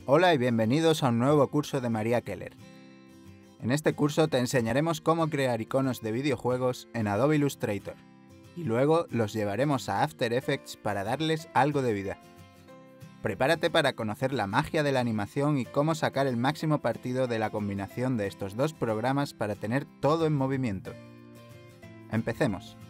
Hola y bienvenidos a un nuevo curso de María Keller. En este curso te enseñaremos cómo crear iconos de videojuegos en Adobe Illustrator y luego los llevaremos a After Effects para darles algo de vida. Prepárate para conocer la magia de la animación y cómo sacar el máximo partido de la combinación de estos dos programas para tener todo en movimiento. ¡Empecemos!